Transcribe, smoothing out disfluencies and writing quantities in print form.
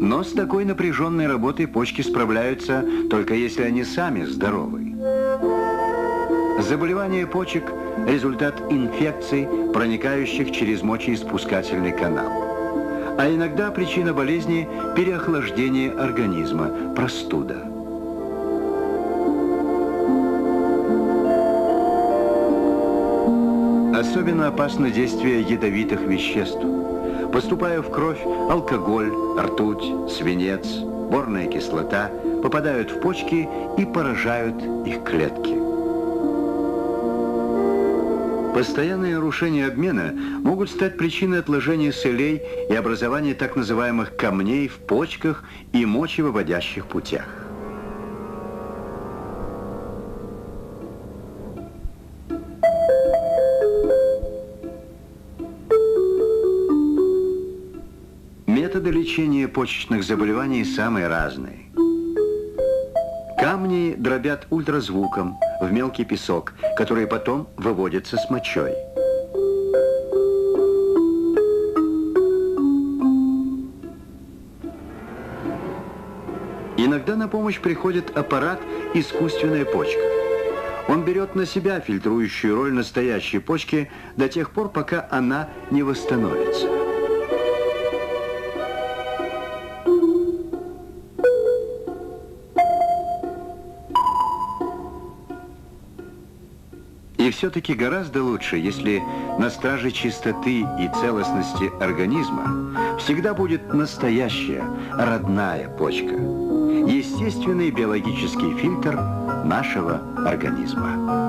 Но с такой напряженной работой почки справляются только если они сами здоровы. Заболевание почек – результат инфекций, проникающих через мочеиспускательный канал. А иногда причина болезни – переохлаждение организма, простуда. Особенно опасно действие ядовитых веществ. Поступая в кровь, алкоголь, ртуть, свинец, борная кислота попадают в почки и поражают их клетки. Постоянные нарушения обмена могут стать причиной отложения солей и образования так называемых камней в почках и мочевыводящих путях. Методы лечения почечных заболеваний самые разные. Камни дробят ультразвуком в мелкий песок, который потом выводится с мочой. Иногда на помощь приходит аппарат «искусственная почка». Он берет на себя фильтрующую роль настоящей почки до тех пор, пока она не восстановится. И все-таки гораздо лучше, если на страже чистоты и целостности организма всегда будет настоящая, родная почка. Естественный биологический фильтр нашего организма.